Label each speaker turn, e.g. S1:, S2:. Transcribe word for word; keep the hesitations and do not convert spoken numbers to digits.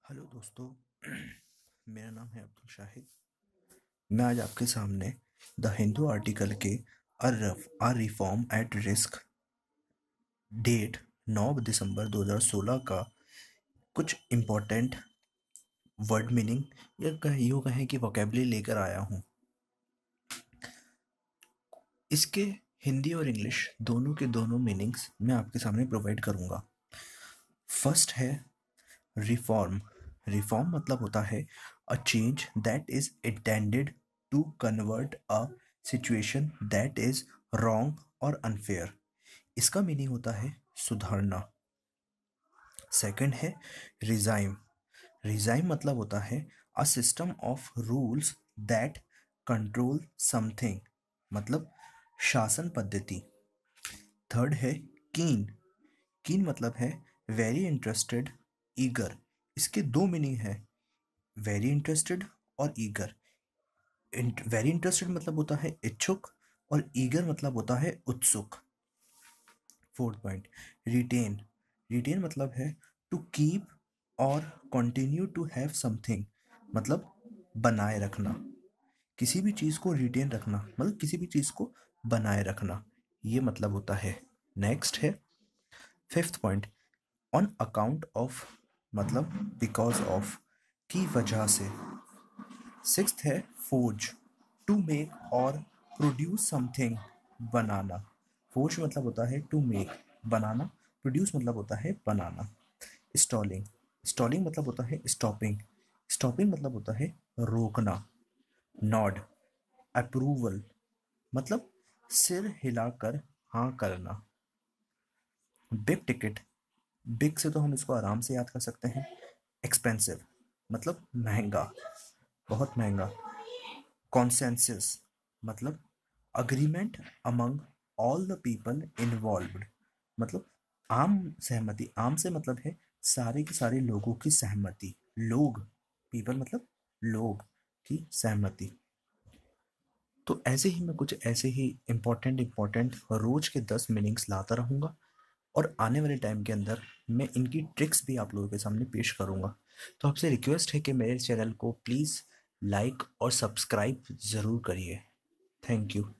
S1: Hello दोस्तों। मेरा नाम है अब्दुल शाहिद। मैं आज आपके सामने द हिंदू आर्टिकल के a reform at risk date नौ दिसंबर दो हज़ार सोलह का कुछ इम्पोर्टेंट वर्ड मीनिंग या कह यूँ कहें कि वोकेबलरी लेकर आया हूँ। इसके हिंदी और इंग्लिश दोनों के दोनों मीनिंग्स मैं आपके सामने प्रोवाइड करूँगा। फर्स्ट है रिफॉर्म। रिफॉर्म मतलब होता है a change that is intended to convert a situation that is wrong और अनफेयर। इसका मीनिंग होता है सुधारना। सेकंड है रिजाइम। रिजाइम मतलब होता है a system of rules that control something, मतलब शासन पद्धति। थर्ड है कीन। कीन मतलब है वेरी इंटरेस्टेड, ईगर। इसके दो मीनिंग है, वेरी इंटरेस्टेड और ईगर। वेरी इंटरेस्टेड मतलब होता है इच्छुक और ईगर मतलब होता है उत्सुक। Fourth point retain. रिटेन मतलब है टू कीप और कंटिन्यू टू हैव समथिंग, मतलब बनाए रखना। किसी भी चीज़ को रिटेन रखना मतलब किसी भी चीज़ को बनाए रखना, ये मतलब होता है। नेक्स्ट है fifth point on account of, मतलब बिकॉज ऑफ, की वजह से। सिक्स्थ है फोर्ज। टू मेक और प्रोड्यूस समथिंग, बनाना। फोर्ज मतलब होता है टू मेक, बनाना। प्रोड्यूस मतलब होता है बनाना। स्टॉलिंग। स्टॉलिंग मतलब होता है स्टॉपिंग। स्टॉपिंग मतलब होता है रोकना। नॉड। अप्रूवल मतलब सिर हिलाकर हाँ करना। Big ticket. बिग से तो हम इसको आराम से याद कर सकते हैं। एक्सपेंसिव मतलब महंगा, बहुत महंगा। कॉन्सेंसस मतलब agreement among all the people involved, मतलब आम सहमति। आम से मतलब है सारे के सारे लोगों की सहमति। लोग, पीपल मतलब लोग की सहमति। तो ऐसे ही मैं कुछ ऐसे ही इम्पोर्टेंट इम्पोर्टेंट रोज के दस मीनिंग्स लाता रहूँगा और आने वाले टाइम के अंदर मैं इनकी ट्रिक्स भी आप लोगों के सामने पेश करूँगा। तो आपसे रिक्वेस्ट है कि मेरे चैनल को प्लीज़ लाइक और सब्सक्राइब ज़रूर करिए। Thank you.